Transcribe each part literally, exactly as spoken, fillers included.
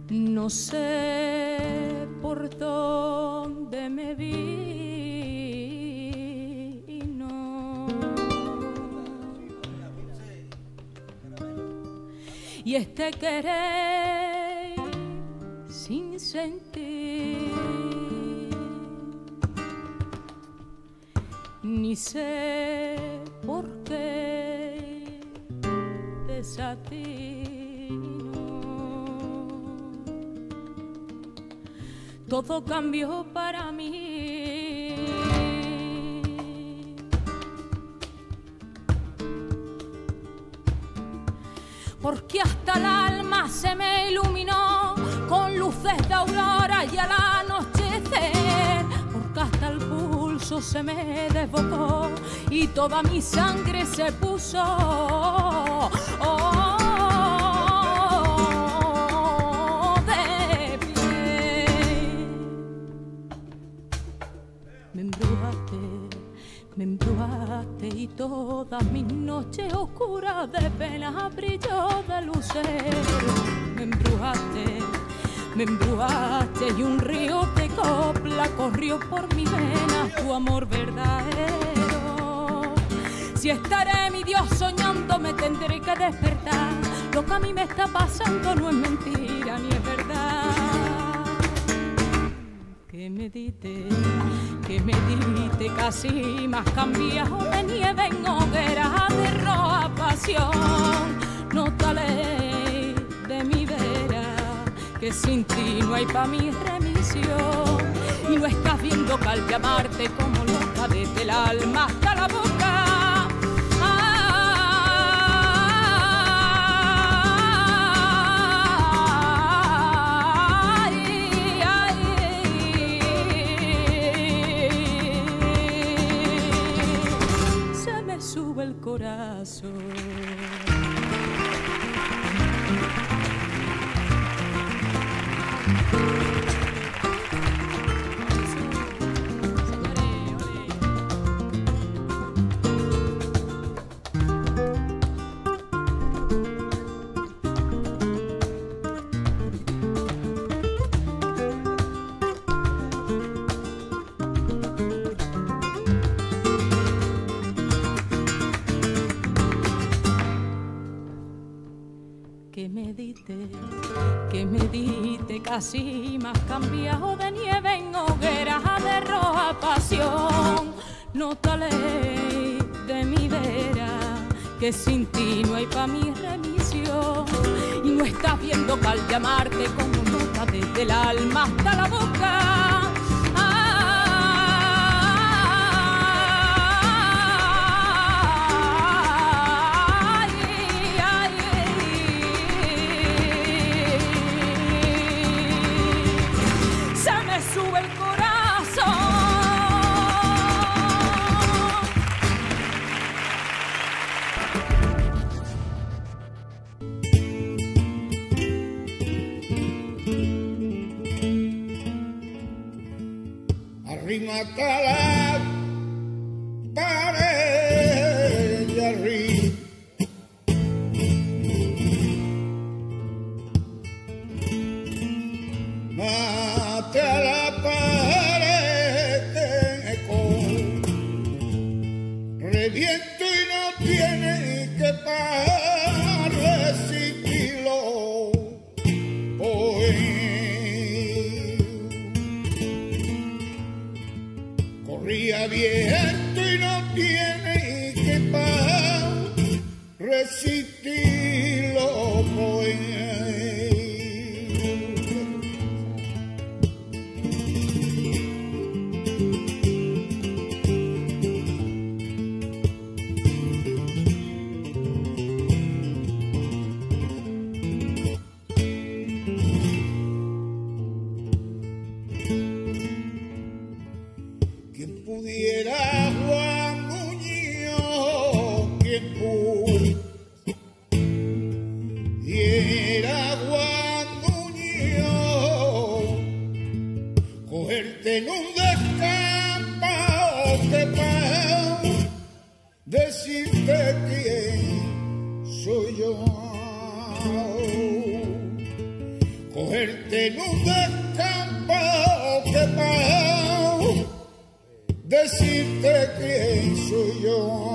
No sé por dónde me vino y este querer sin sentir, ni sé por qué desatino. Todo cambió para mí. Porque hasta el alma se me iluminó con luces de aurora y al anochecer. Porque hasta el pulso se me desbocó y toda mi sangre se puso oh, me embrujaste, me embrujaste y todas mis noches oscuras de pena brilló de lucero. Me embrujaste, me embrujaste y un río de copla corrió por mi vena tu amor verdadero. Si estaré mi Dios soñando me tendré que despertar. Lo que a mí me está pasando no es mentira ni es verdad. Que me diste, que me diste casi más cambiado de nieve en hoguera de roja pasión. No te alejes de mi vera, que sin ti no hay pa' mi remisión. Y no estás viendo que al llamarte como loca desde el alma hasta la boca. Sube el corazón. Que me diste, que me diste casi más cambiado de nieve en hoguera de roja pasión. No te alejes de mi vera, que sin ti no hay pa' mi remisión. Y no estás viendo que al llamarte como nota desde el alma hasta la boca. Sube el corazón. Arrímate a la pared y arriba. Mate a la pared con reviento y no tiene que parar resistirlo. Hoy corría viento y no tiene que parar resistirlo. Hoy pudiera Juan Muñoz, quien pudiera Juan Muñoz, cogerte en un descampado que para decirte quién soy yo. cogerte en un descampado que pago, decirte quién soy yo.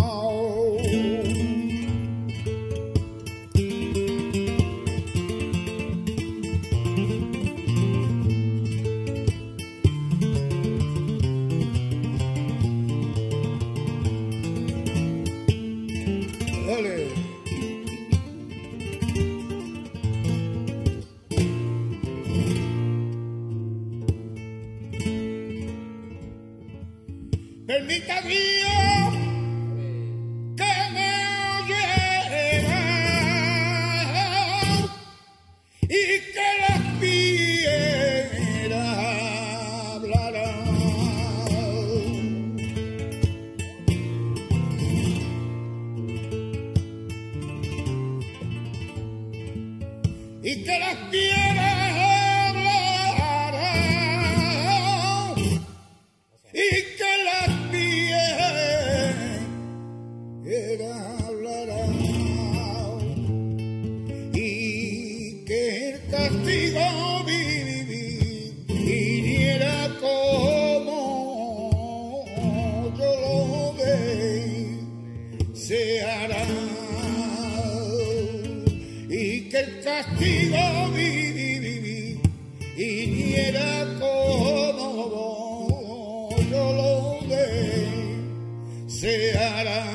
Permita Dios que me oyera y que las piedras hablaran y que las piedras hablaran y que las y que el castigo viniera como yo lo deseara y que el castigo viniera como yo lo deseara.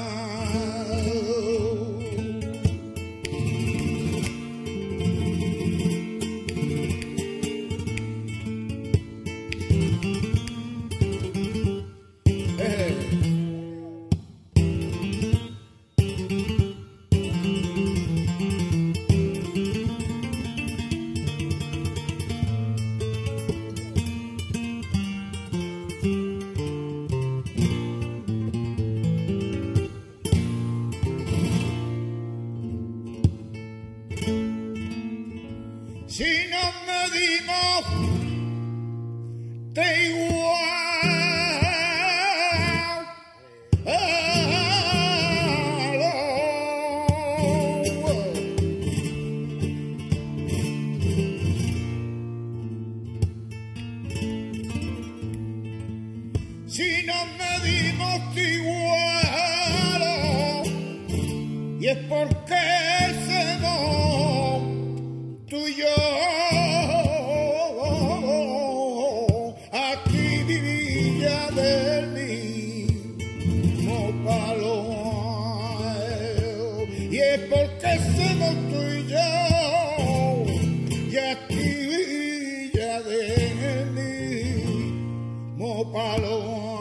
Si no medimos de igual, si no medimos de igual, y es porque tú y yo aquí vivía del mismo palo y es porque somos tú y yo y aquí vivía del mismo palo.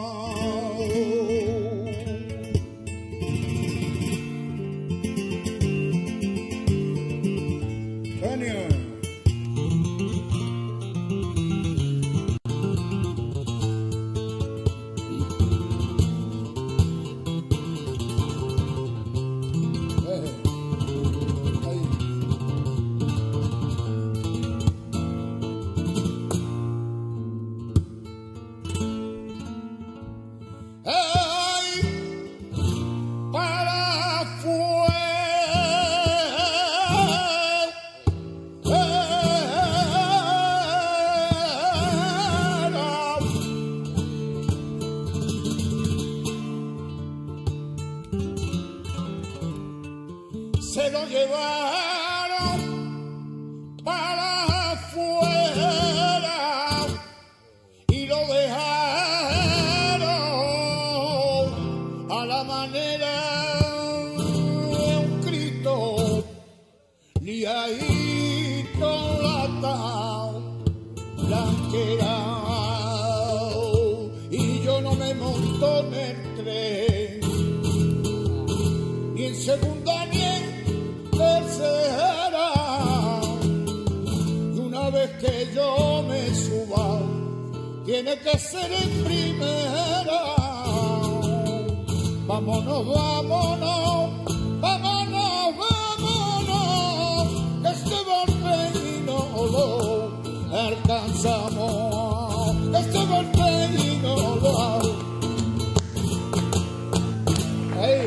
Se lo llevaron para afuera y lo dejaron a la manera de un Cristo liadito latao blanqueado y yo no me monto en el tren ni en segunda ni en tercera y una vez que yo me suba tiene que ser en primera. Vámonos, vámonos, vámonos, vámonos, que este golpe y no lo alcanzamos, este golpe y no lo hey.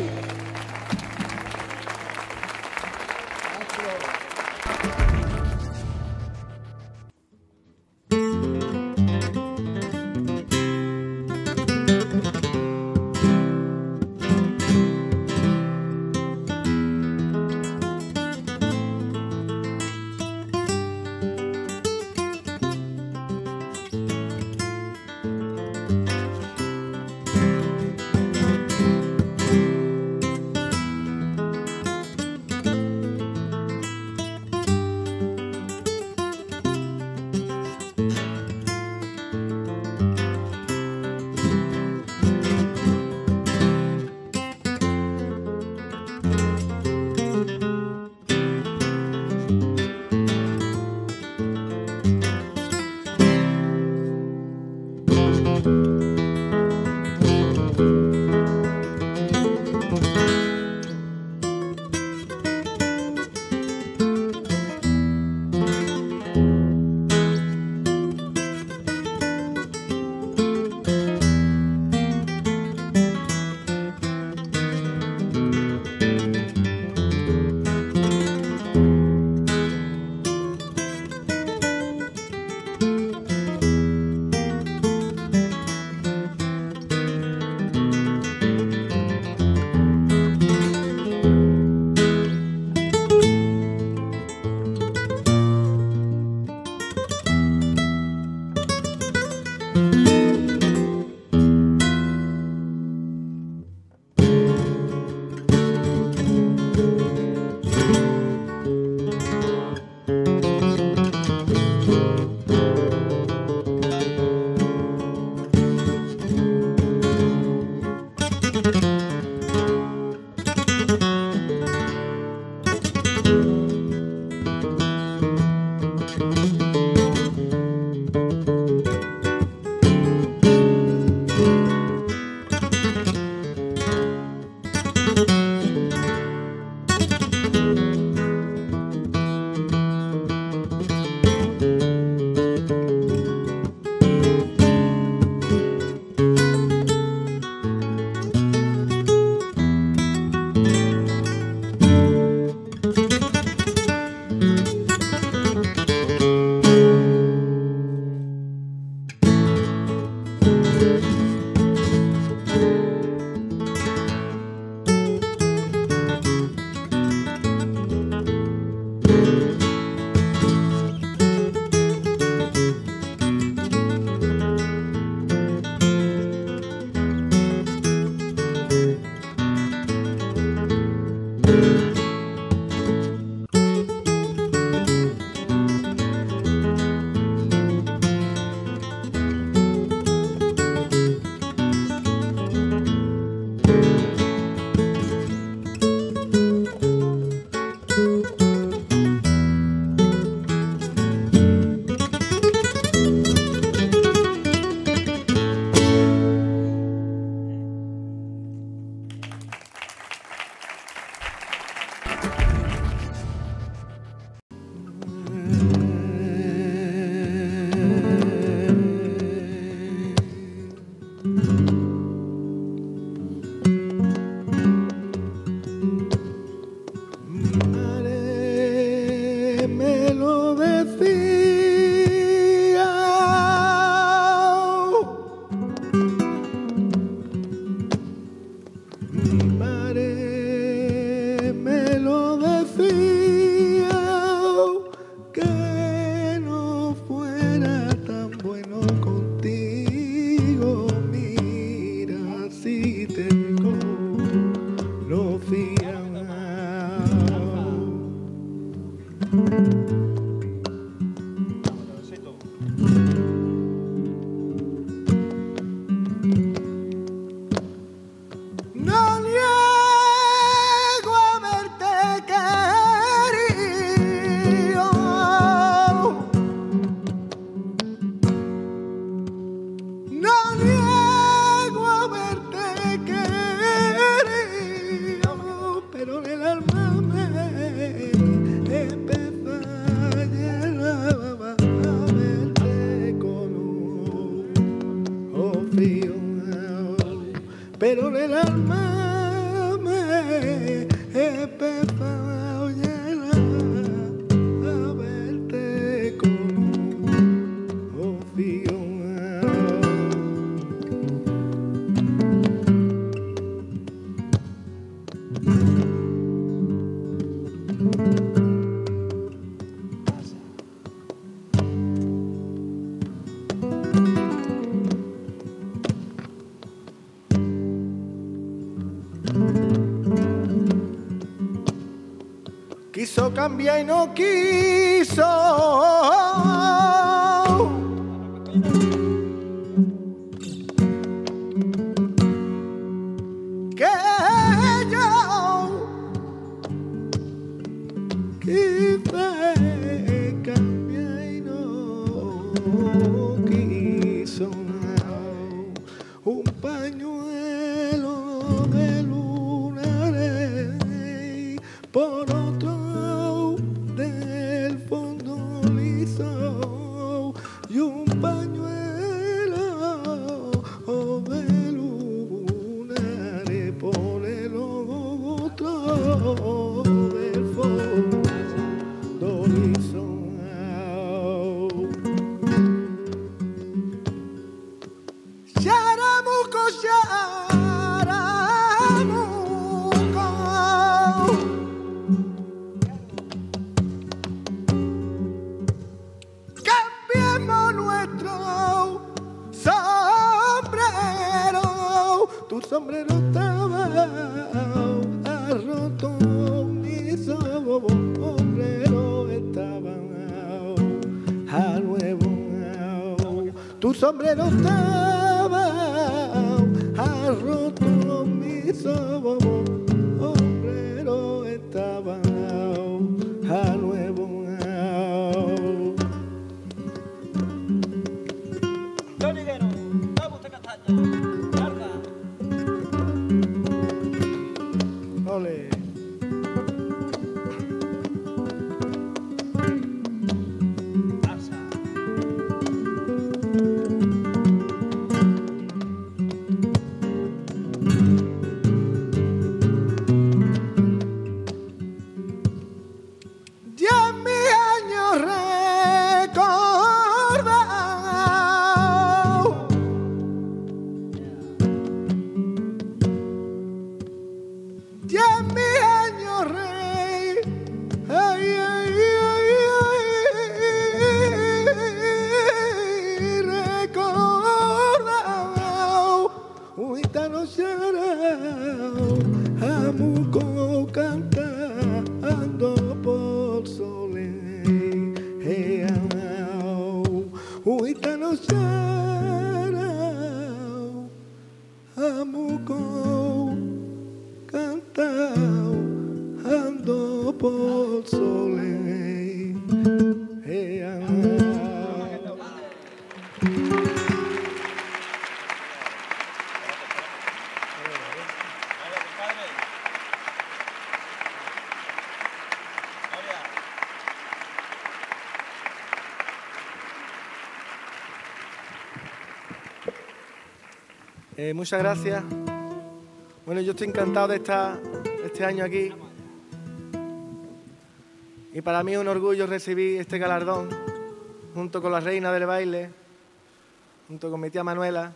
¿quién me lo decía? Mi madre me lo decía, que no fuera tan bueno contigo. Mira si te conocía. No niego haberte querido, no niego haberte querido, pero el alma me empezó a llenar a verte con un frío. Pero el alma me empezó a llenar a verte con un frío. Quiso cambiar y no quiso. Que yo quise cambiar y no quiso. Un pañuelo de lunares por otro del fondo liso y un pañuelo de lunares por el otro del fondo liso. Charamuco, charamuco, cambiemos nuestro sombrero. Tu sombrero estaba roto, mi sombrero estaba a nuevo. Tu sombrero estaba roto, mi sombrero estaba a nuevo. Soniguero, vamos a castaña, carga. Ole. Pasa. Ya en mi año recordado, ya en mi año rey, ay, ay, ay, ay, recordado, un gitano llorado, amuco cantando por soleado, un gitano llorado, amuco cantando por soleado. Eh, muchas gracias. Bueno, yo estoy encantado de estar este año aquí. Y para mí es un orgullo recibir este galardón junto con la reina del baile, junto con mi tía Manuela.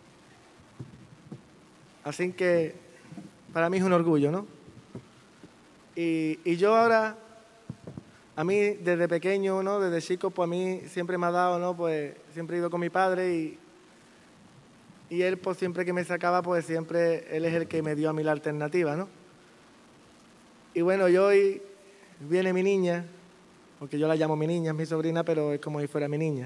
Así que para mí es un orgullo, ¿no? Y, y yo ahora, a mí desde pequeño, ¿no? Desde chico, pues a mí siempre me ha dado, ¿no? Pues siempre he ido con mi padre y, y él, pues siempre que me sacaba, pues siempre él es el que me dio a mí la alternativa, ¿no? Y bueno, y hoy viene mi niña, porque yo la llamo mi niña, es mi sobrina, pero es como si fuera mi niña.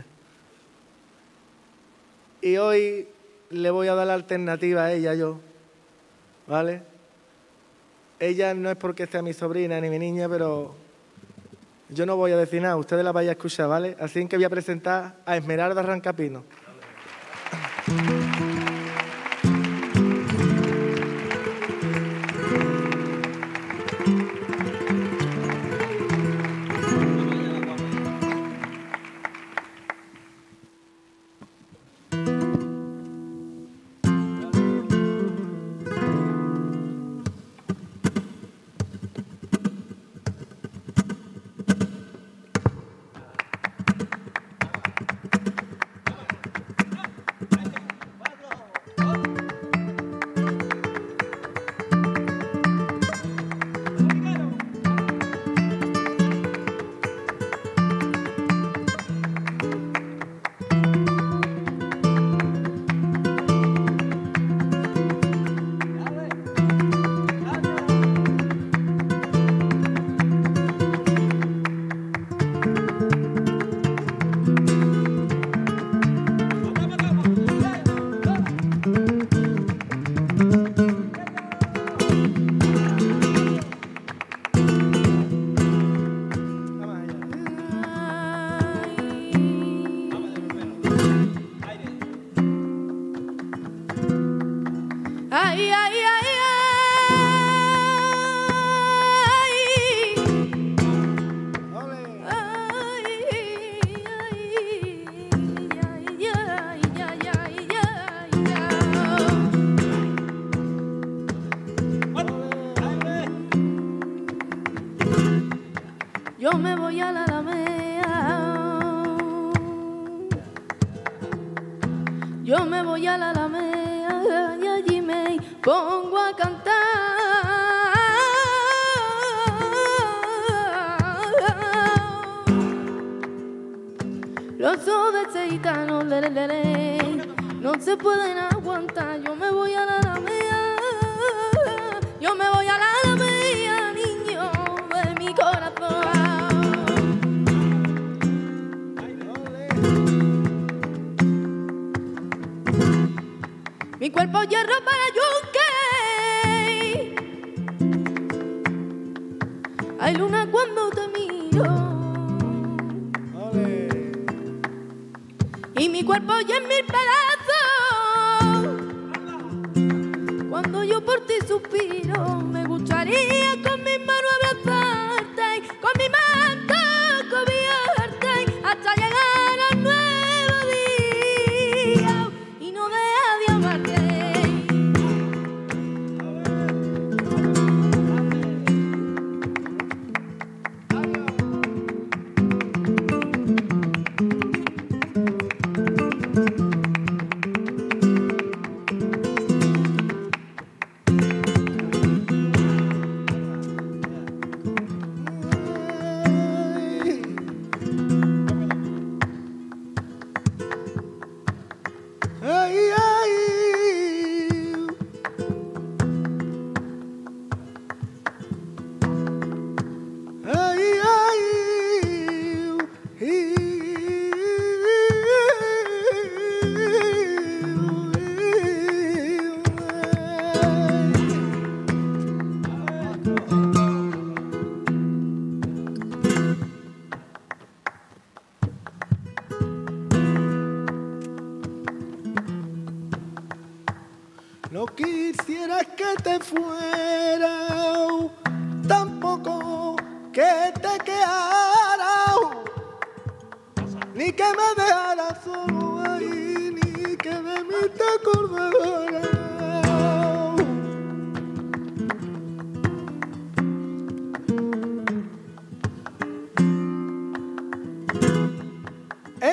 Y hoy le voy a dar la alternativa a ella, yo, ¿vale? Ella no es porque sea mi sobrina ni mi niña, pero yo no voy a decir nada, ustedes la vayan a escuchar, ¿vale? Así que voy a presentar a Esmeralda Rancapino. Ay, ay, ay, yo me voy a la Alameda, yo me voy a la Alameda y allí me pongo a cantar los sodes gitanos, le, le, le, le, no se pueden aguantar. Yo me voy a la Alameda, yo me voy a la Alameda, niño de mi corazón. Mi cuerpo hierro para yunque. Hay luna cuando te miro. ¡Ole! Y mi cuerpo ya en mil pedazos. Cuando yo por ti suspiro, me gustaría con mis manos abrazarte, con mi manto cubierta, hasta llegar al nuevo día y no dejar de amarte. Ay, ay, ay, no quisiera que te fuera, tampoco que te quedara, ni que me dejara solo ahí, ni que de mí te acordara.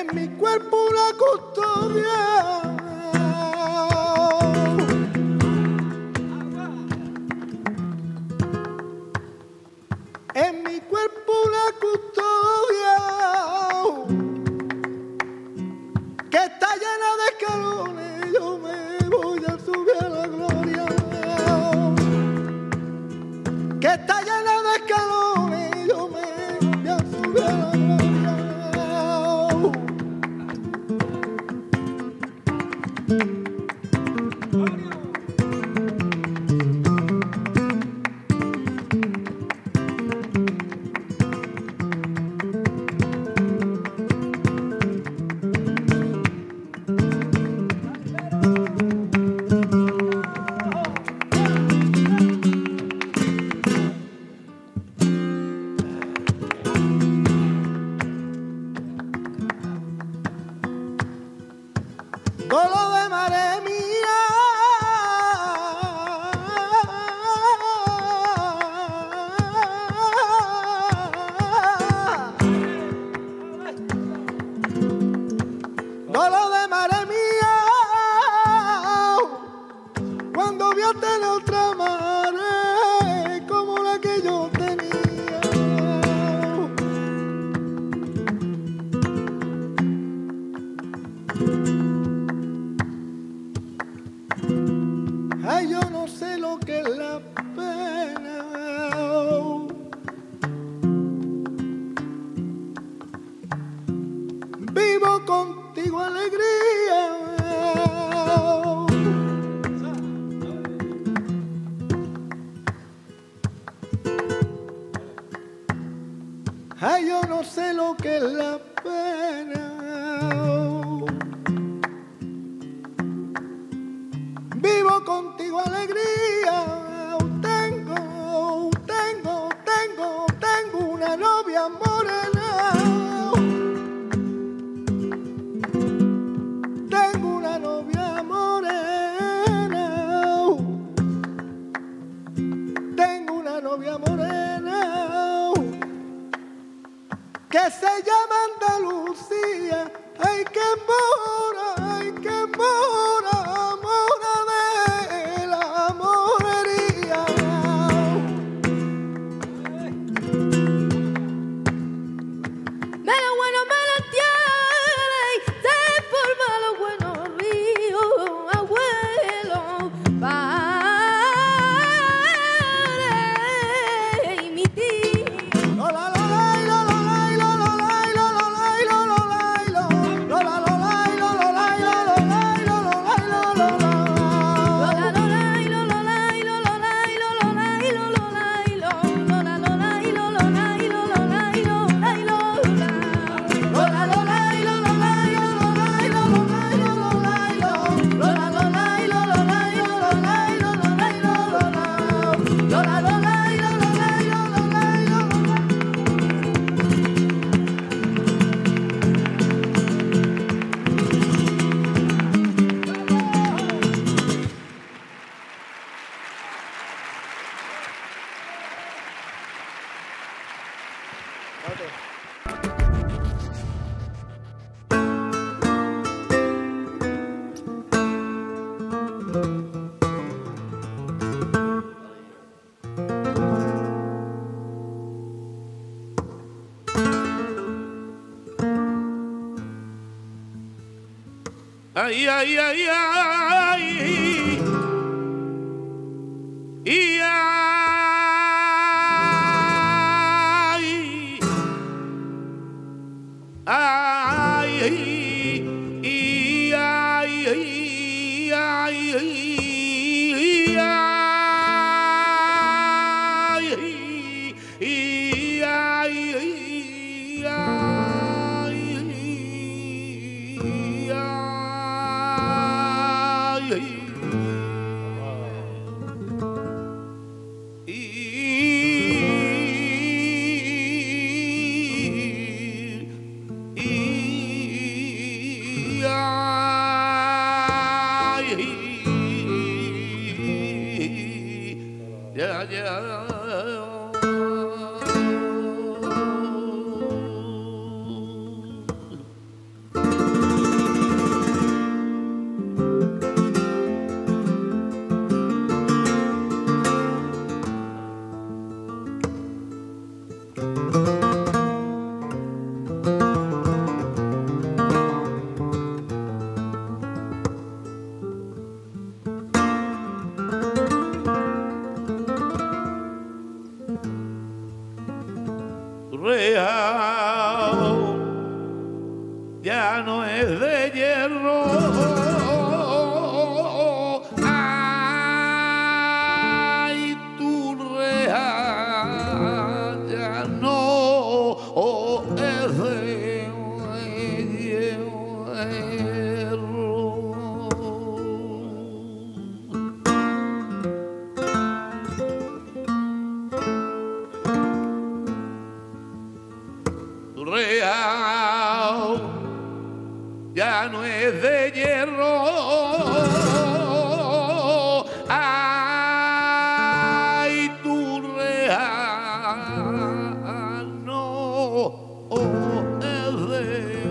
en mi cuerpo una custodia. En mi cuerpo una custodia que está llena de escalones. Yo me voy a subir a la gloria, que está llena de escalones. Yo me voy a subir a la gloria. Dolo de madre mía, dolo de madre mía, cuando vio tener otra madre como la que yo tenía. Ay, yo no sé lo que es la pena. Vivo contigo alegría. Ay, yo no sé lo que es la pena. Vivo contigo alegría. Tengo, tengo, tengo, tengo una novia morena. Tengo una novia morena. Tengo una novia morena que se llama Andalucía. Ay, que mora, ay, que mora, mora de la morería. Me lo bueno me lo tiene, se forma lo bueno río, abuelo, padre y mi tío. Lola, lola, lola, lola, lola, lola, lola, lola, lola. Ay, ay, ay, ay, y ay, ay, y ay, ay, ya no es de hierro. Ay, tu real ya no es de hierro. Tu real ya no es de hierro. Ay, tu real no es de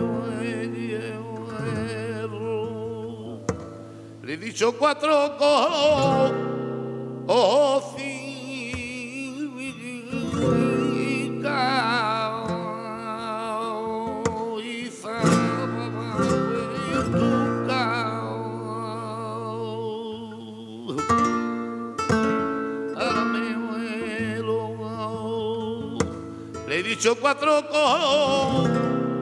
hierro. Le he dicho cuatro cosas le he dicho cuatro cosas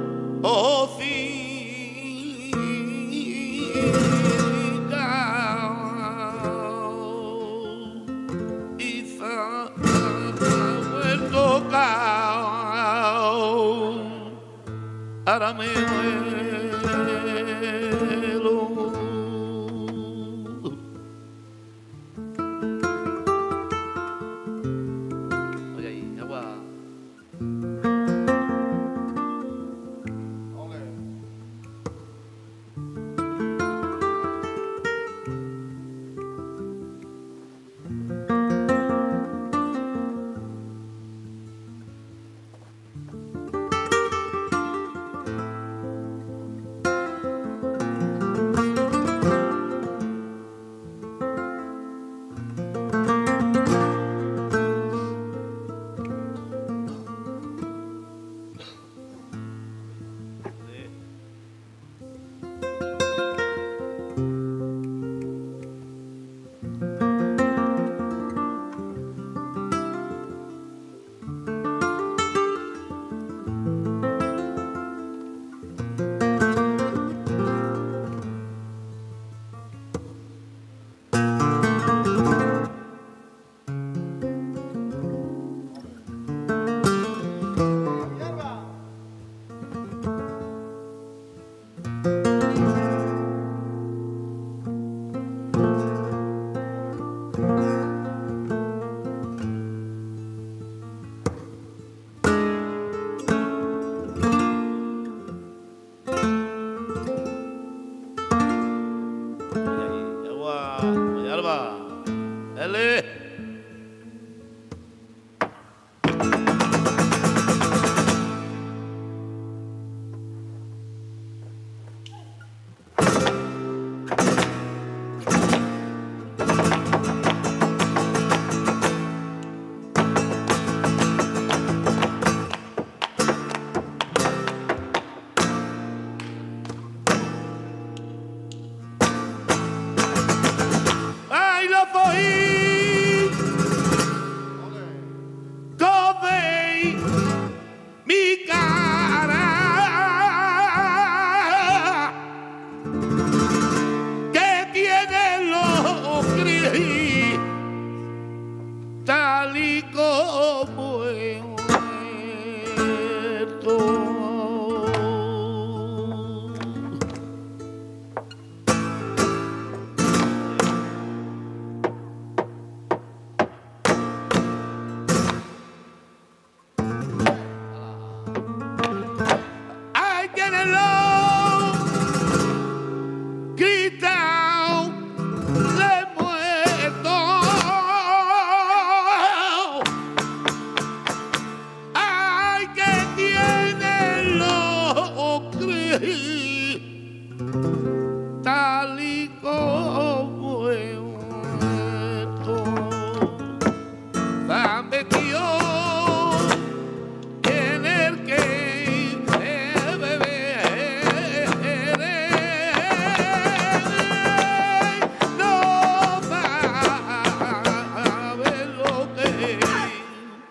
y se ha vuelto cao. Ahora me vuelo. Oye, ahí, agua. Dale. Tal y como he muerto. Hay quienes lo gritan de muerto. Hay que tienen lo creí tal y como he muerto. Han metido en el que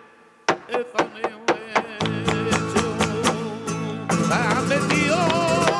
Esa me he hecho, la metió.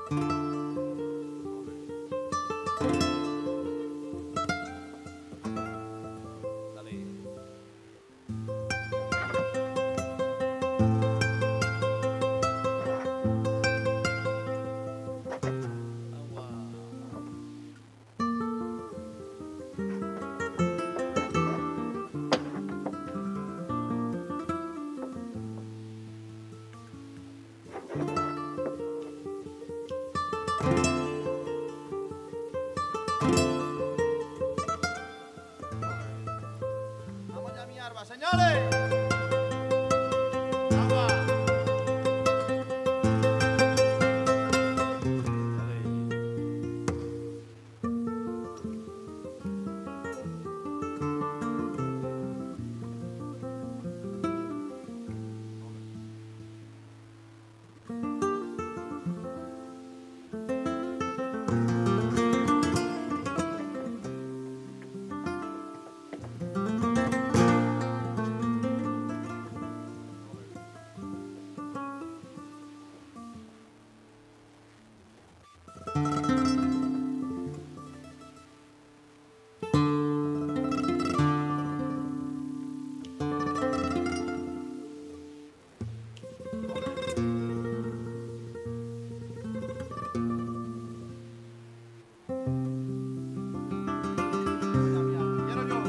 Vamos ya, mi arma, señores. Vamos. Quiero yo.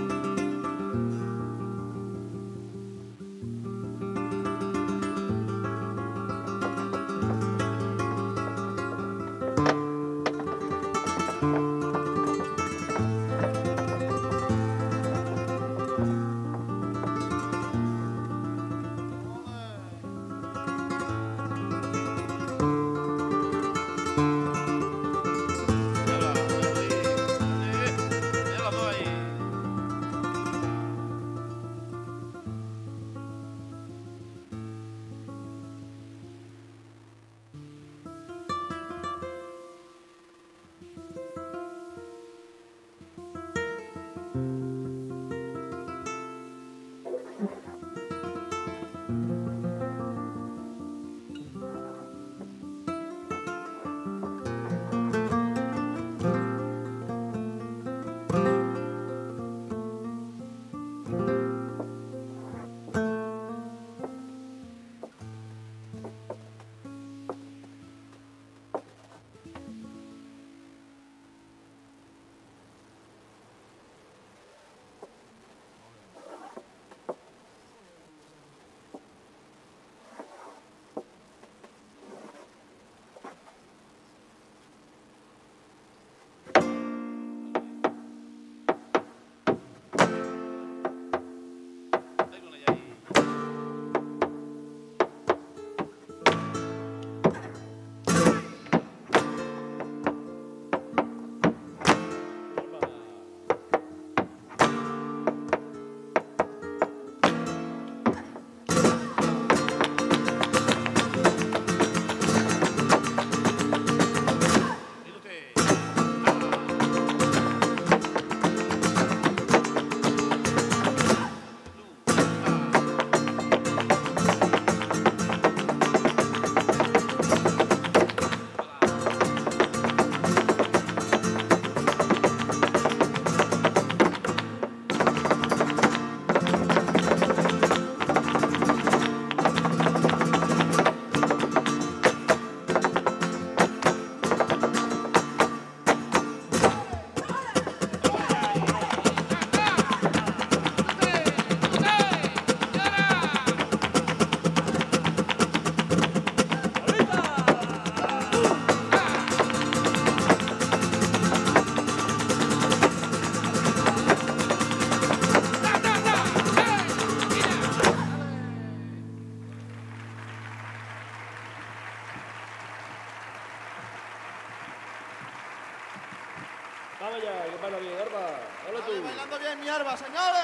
Vamos ya, que baila bien, Arba. Dale tú. Vale, bailando bien mi arma, señores.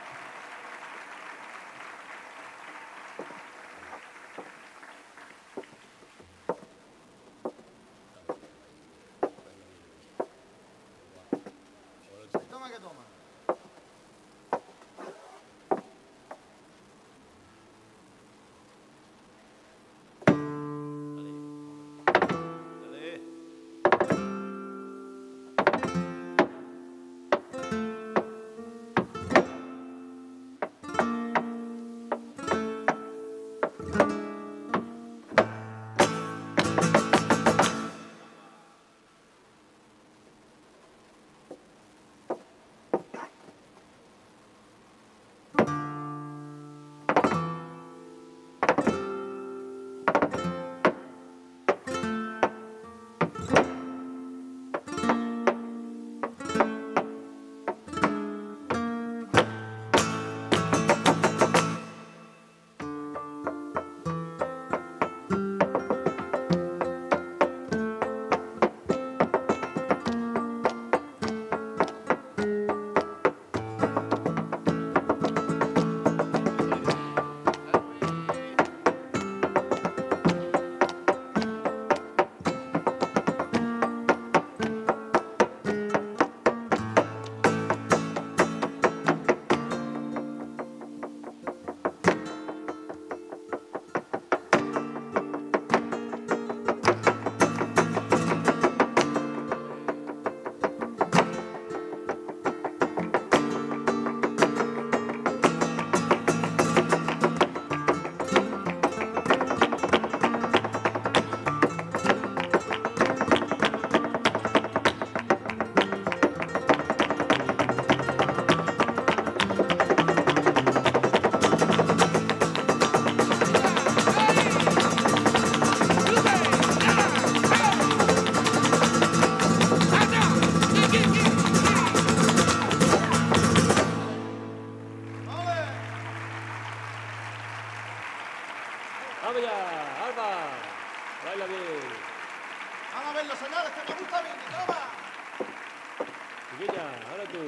Toma que toma. Dale. Vamos a verlo, señores, que me gusta bien. Toma. Chiquilla, ahora tú.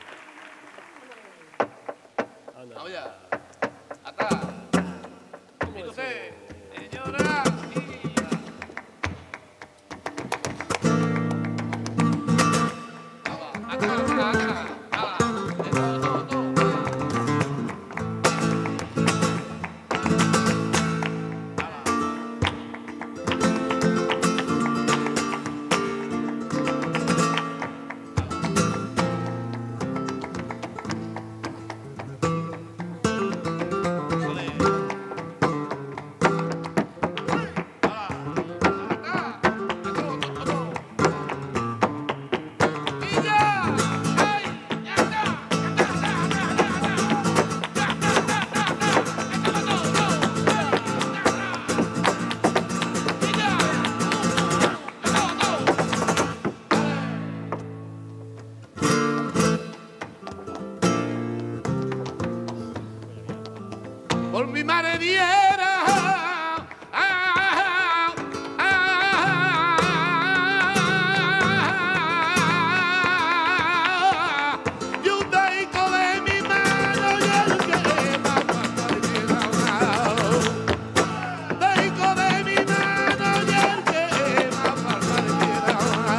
Anda. Vamos ya. Atrás. Mire usted, señora. Vamos, atrás, atrás, atrás. Ah, de todo, todo, todo. Por mi madre diera ah, ah, ah, y un dedico de mi mano y el que más cualquiera dedico de mi mano y el que más cualquiera.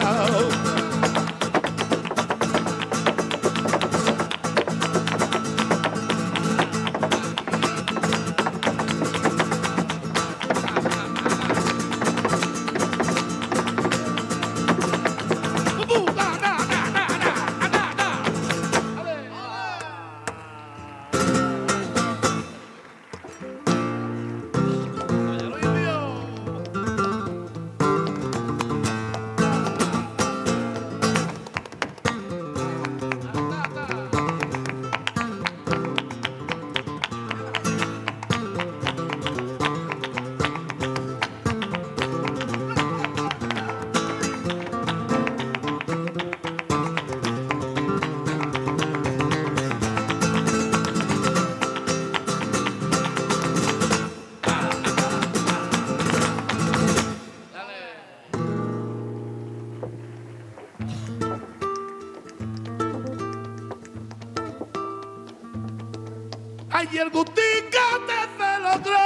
Ay, el gustico te se logró.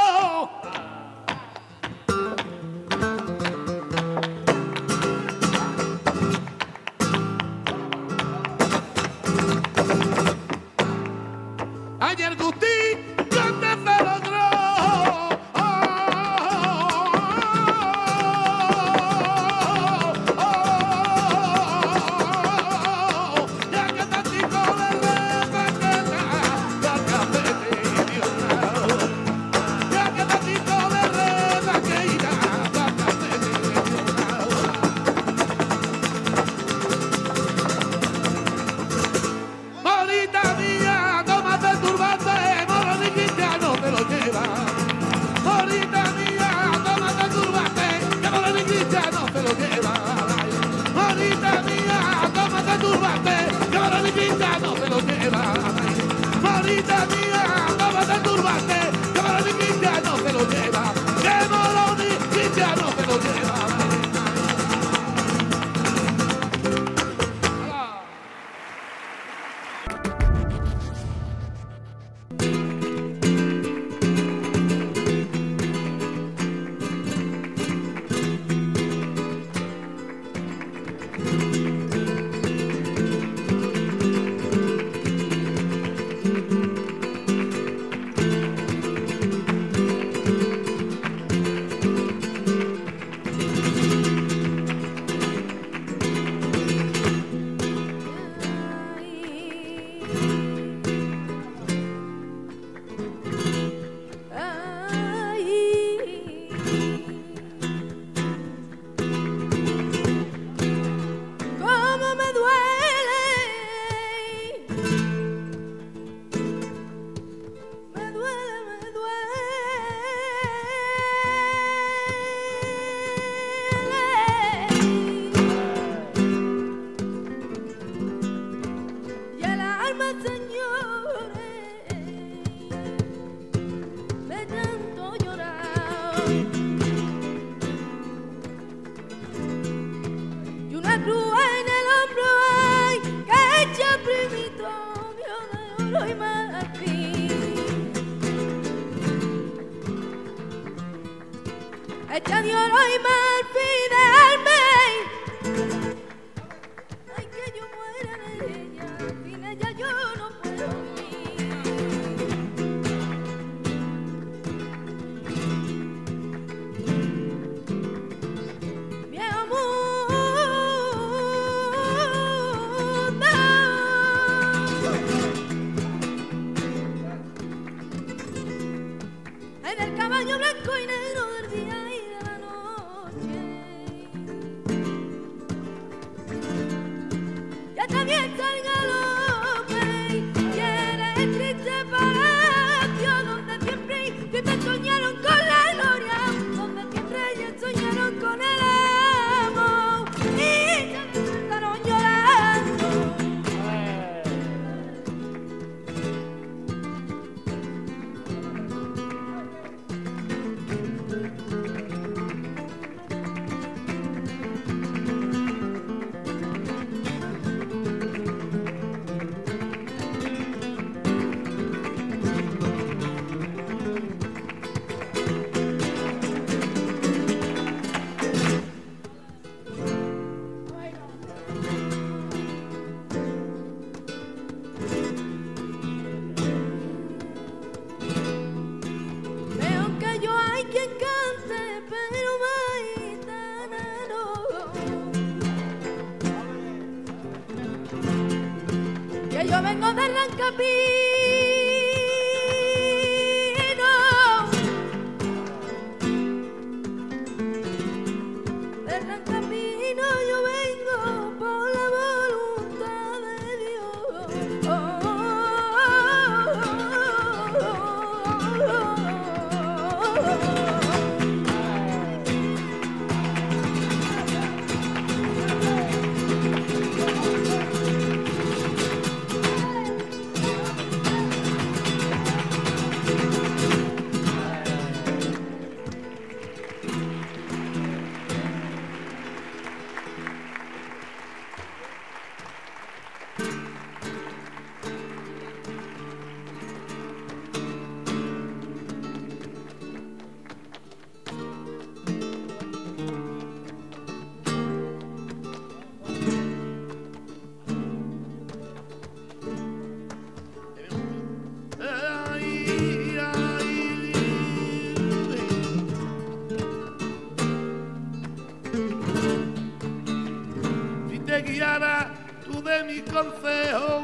Ay, el gustico te se logró. Oh, oh, oh, oh, ya que tantico de rebequeta, ya que te dio, ya que tantico cruz en el hombro, ay, que echa primito mío de oro y marfil. Echa de oro y marfil de Almey. Ay, que yo muera de ella, sin ella yo no puedo vivir. Viejo mundo, en el caballo blanco y negro del día y de la noche, ya también salga galope y eres el triste palacio donde siempre siempre soñaron con la gloria, donde siempre ellos soñaron con el amor y se despertaron llorando. Veo que yo hay quien cante, pero maitana no. Que yo vengo de Rancapino, de Rancapino yo vengo por la voluntad de Dios. Oh, oh, oh, oh, oh. Ay, ay, si te guiara tú de mi consejo,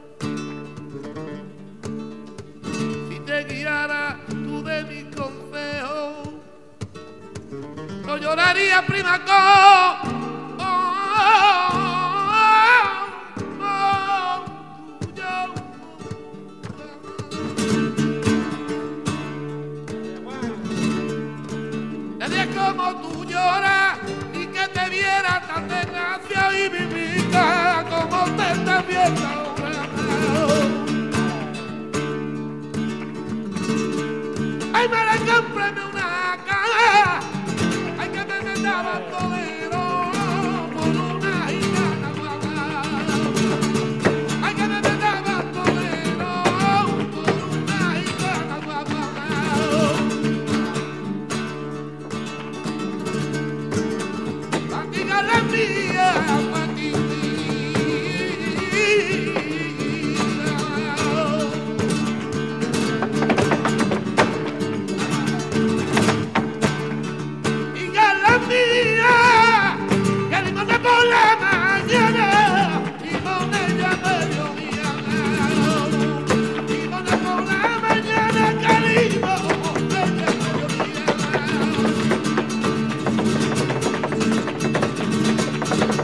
si te guiara tú de mi consejo, no lloraría prima co. Nadie como tú lloras y que te viera tan desgraciado y mi vida como te está viendo ahora. Ay, mara, cómprame una caja, ay, que me vendaba todero por una gitana guapa. Ay, que me vendaba todero por una gitana guapa. La mía, y ya la mía, que limona por la mañana, y con ella mediodía, limona por la mañana, que limona por ella mediodía.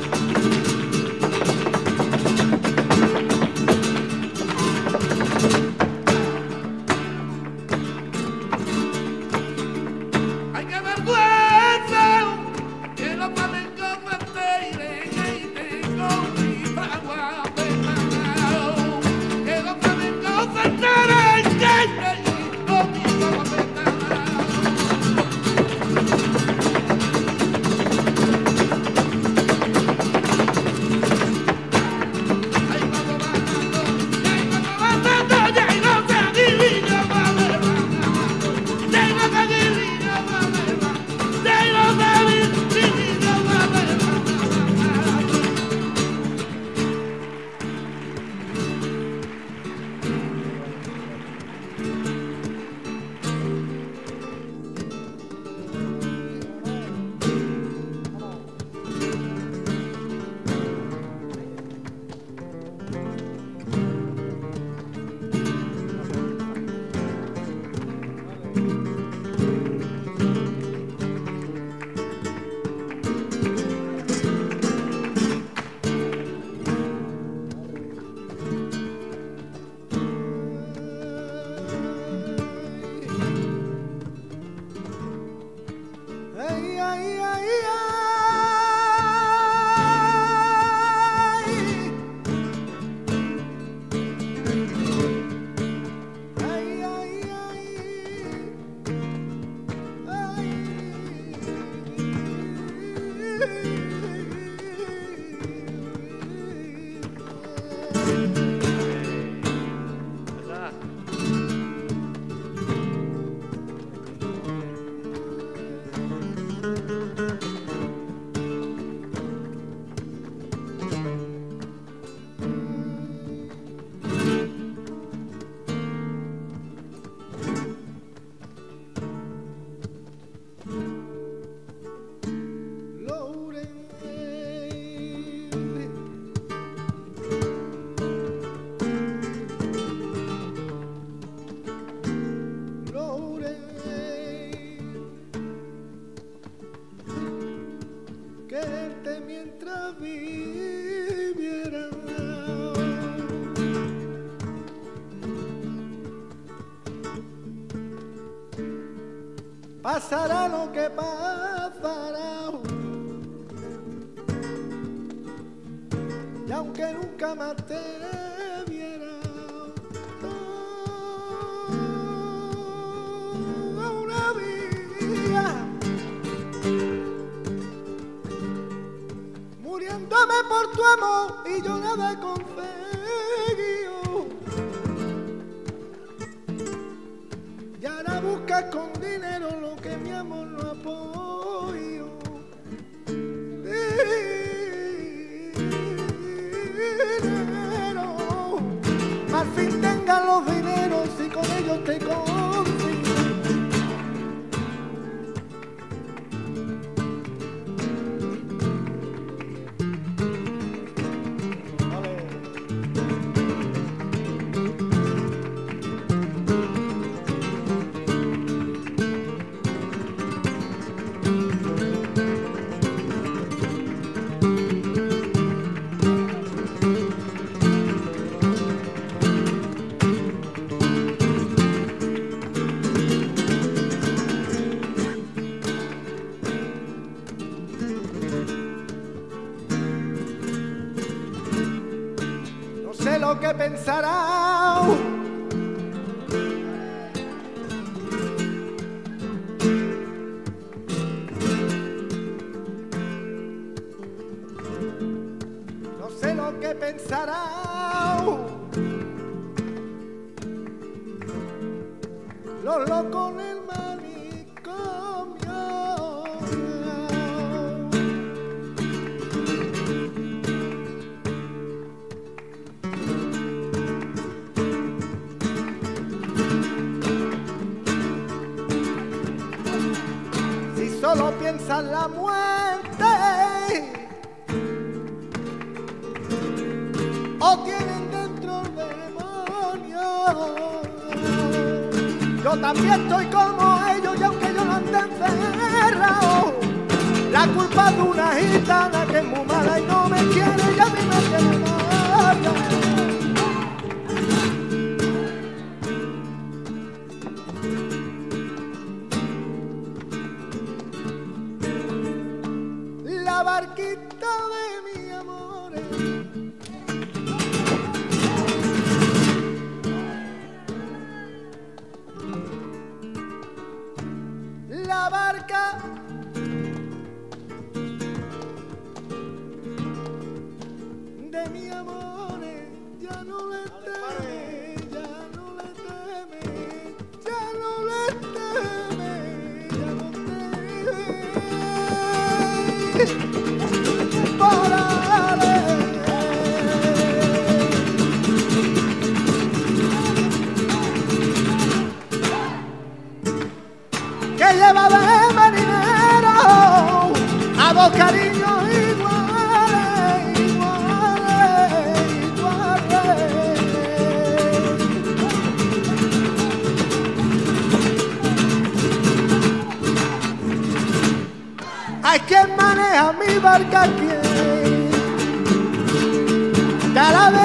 Quererte mientras viviera. Pasará lo que pasará, y aunque nunca más te viera, toda una vida muriéndome por tu amor y yo nada he conseguido. Y ahora buscas con dinero lo que mi amor no apoyo. Dinero, al fin tengan los dineros y con ellos te consigo. Sé lo que pensará no sé lo que pensará los locos en el manicomio. Solo piensan la muerte o tienen dentro el demonio. Yo también estoy como ellos y aunque yo no ande encerrado, la culpa de una gitana que es muy mala y no me quiere y a mí me tiene mal. La barquita de mi amor, la barca de mi amor ya no le teme, ya no le teme, ya no le teme, ya no teme. Que lleva de marinero a dos cariños iguales, iguales, iguales. Hay quien maneja mi barca, quien ya la ve